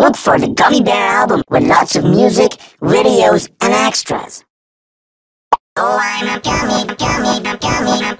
Look for the Gummy Bear album with lots of music, videos, and extras. Oh, I'm a gummy,